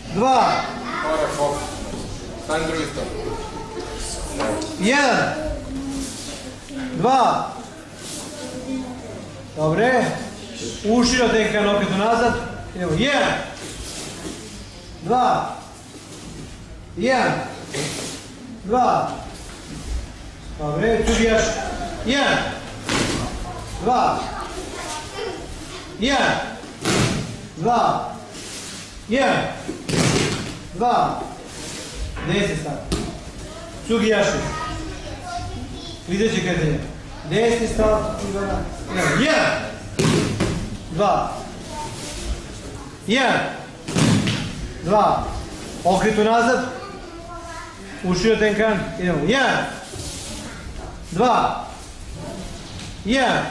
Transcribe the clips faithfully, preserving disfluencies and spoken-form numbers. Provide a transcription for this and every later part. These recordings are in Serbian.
dva. Korak fokus. Stani drugi stav. jedan. dva. Dobre. Uširo tenkan opet unazad. Idemo. jedan. dva. jedan. dva. Dobre. Čubijaš. jedan. dva. jedan. dva. jedan. dva. deset stav. Cugijaši. Videće kretanje. Desni stav. jedan. dva. jedan. dva. Okretu nazad. Ušio tenkan. Idemo. jedan. dva. jedan.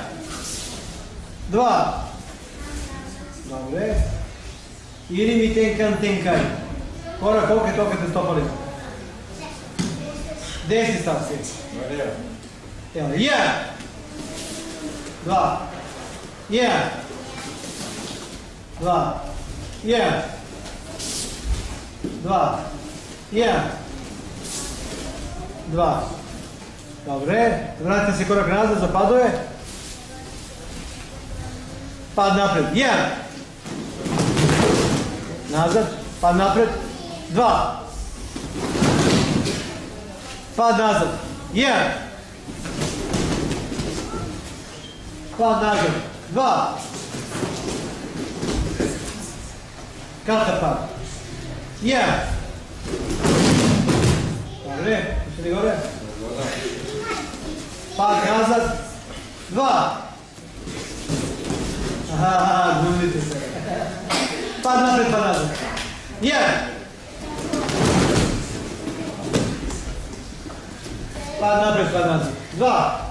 dva. Dobre. Ili mi tenkan tenkaj. Korak okret, okret stopali. Desni stav svi. Evo, jedan. dva. jedan. dva. jedan. dva. jedan. dva. Dobre. Vratite se korak nazad za padove. Pad napred. jedan. Nazad. Pad napred. dva. Pad nazad. jedan. Pad nazad. dva. Kata pad. jedan. Dobre. Pušteni gore. Pad nazad. dva. Aha, gubite se. Pad napred, pad nazad. jedan. Pad napred, pad nazad. dva.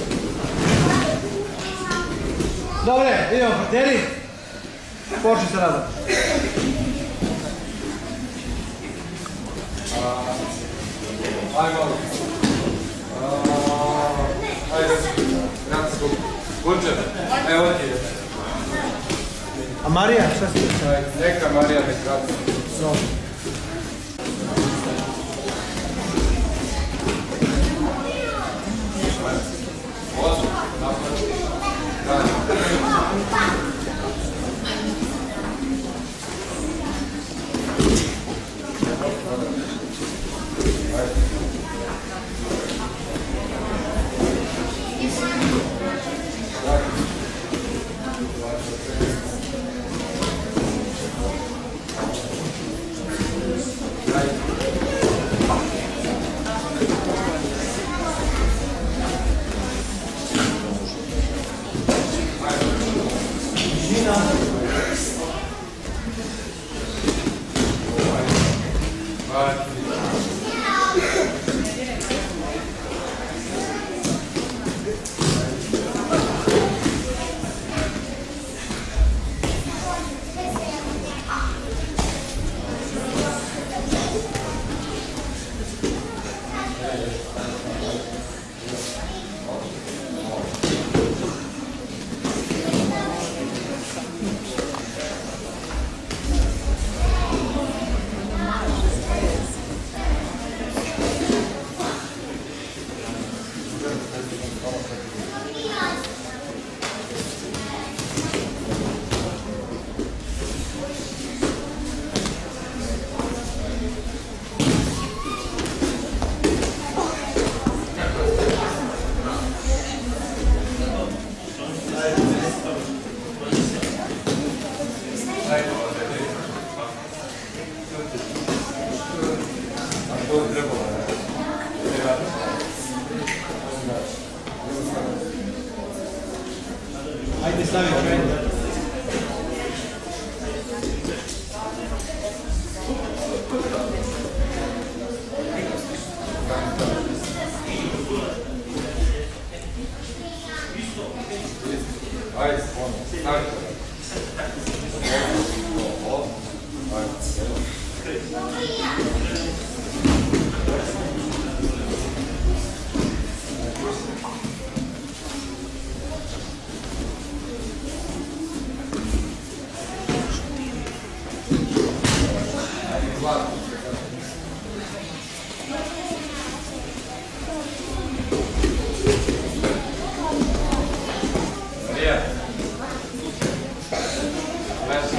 Dobre, idemo partneri. Počni se radom. Ajde malo. Ajde, vrati se kupu. Kunče, evo ti je. A Marija, šta si? Neka Marija nek vrati. Dobro. Osmo, napad. Ajde stavi krenu. Ajde, ono, stavite. Maria. Merci.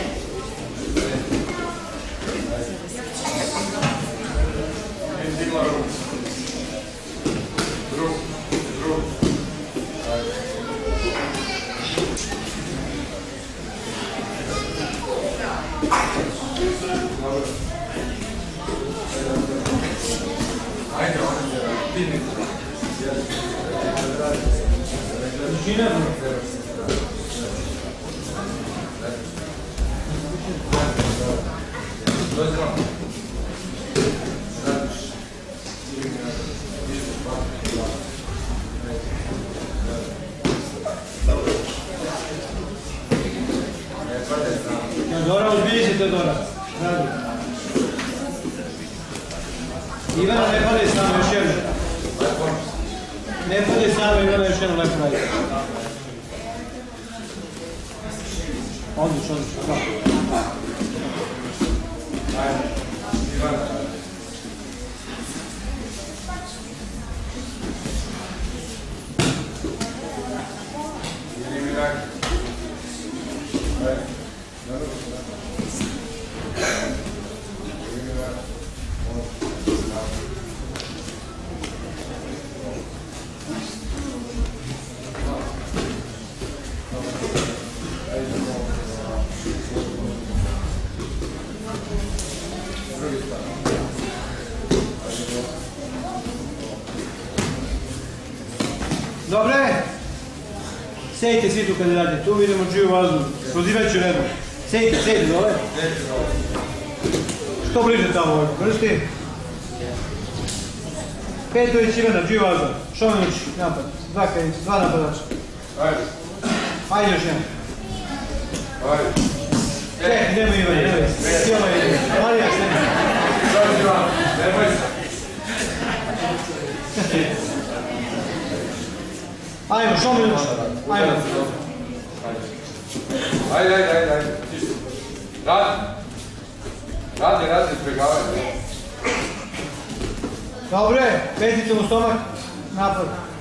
Друг, друг. Ajde, vidite. Tišina. Dođemo. Teodora, uzbili se Teodora. Radi. Ivana, ne padaj samo, još jedno. Ne padaj samo, Ivana, još jedno lepo radi. Odlično, odlično. Hvala. Ajde, Ivana. Ili mi daj. Ajde. Dobre? Sejte svi tu kad radite, tu vidimo čiju vazdu, prozivajući redu. Sejte, sejte dole. Što bliže tamo, vrsti. Petrović Ivana, čiju vazdu. Šomenić, napad. Dva karica, dva napadača. Ajde. Ajde još jedan. Ajde. Ček, idemo Ivana, idemo. Sjela ide. Marija, snema. Sad Ivana, nemoj se. Ajmo, Šomenić. Ajmo. Ajde, ajde, ajde, ajde. Čisto. Radi. Radi, radi, izbjegavaj. Dobre, peticom u stomak. Napad.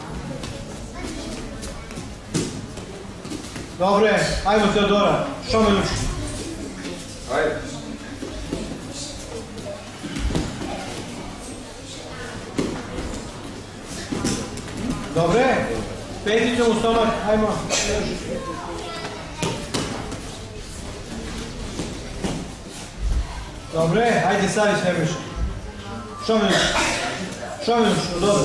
Dobre, ajmo Teodora. Šomenić. Ajde. Dobre, peticom u stomak. Ajmo. Dobre, ajde Savić Nebojša. Šomenić. Šomenić, dobro.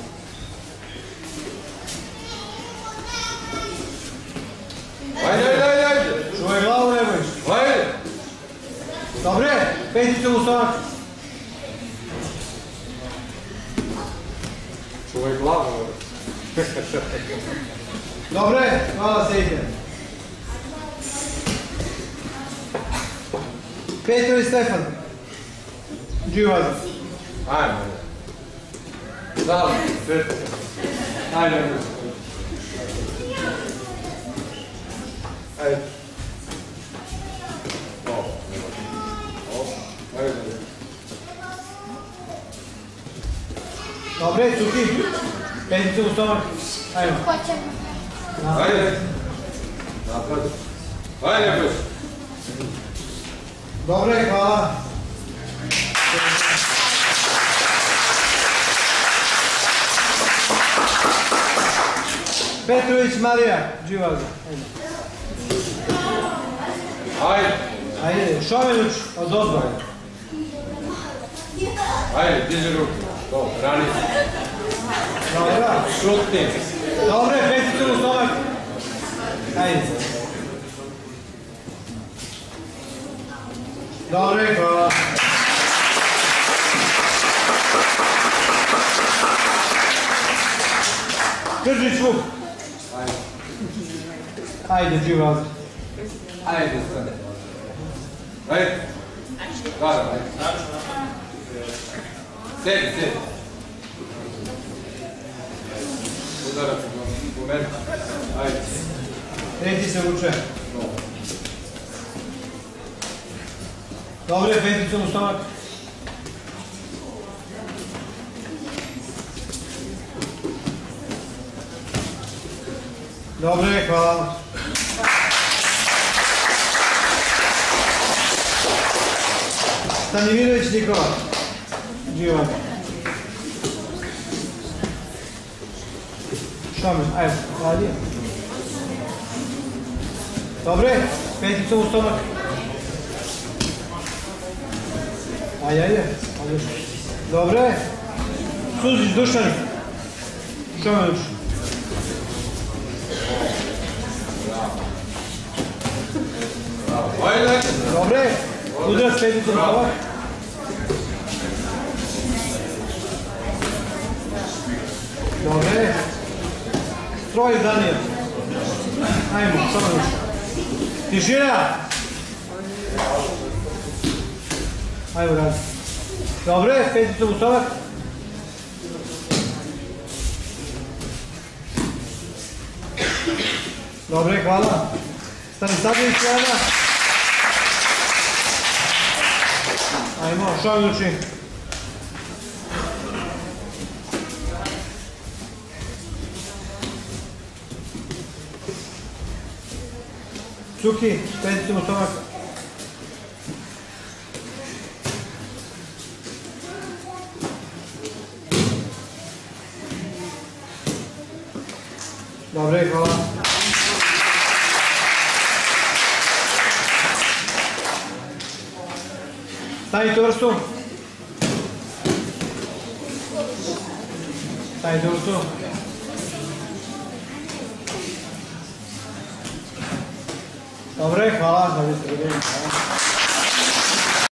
Ajde, ajde, ajde, ajde. Čuvaj glavu Nebojša. Ajde. Dobre, peticom u stomak. Čuvaj glavu. Dobre, hvala sejte. Petrović Stefan. Dživaz. Ajmo. Zalo, sretno. Ajde. Ajde. O. O. Ajde. Dobre, Cuki. Peticom u stomak. Ajmo. Ajde. Napad. Ajde, Nebojš. Dobre, hvala. Petrović Marija, Dživaz. Ajde. Ajde, Šomenić od odbora. Ajde, diži ruku. To, rani se. Dobra. Šutni. Dobre, peticom u stomak. Ajde. Dobre, hvala. Kržić Vuk. Ajde. Ajde, Dživaz. Ajde, stane. Ajde. Dara, ajde. Sedi, sedi. Udarac, u meni. Ajde. Treti se uče. Dobre, peticom u stomak. Dobre, hvala. Stanimirović Nikola. Živan. Šamen, ajde, hladije. Dobre, peticom u stomak. Ajde, ajde. Dobre. Suzić, Dušan. Šamen, Dušan. Dobre. Udarac peticom u stomak. Dobre. Stroj Daniel. Ajmo, samo još. Tišina. Ajmo radi. Dobre, peticom u stomak. Dobre, hvala. Stanisavljević Jana. Ajmo, Šavljuči. Cuki, peticom u stomak. Dobre, hvala. Stavite vrstu. Stavite vrstu. Dobre, hvala.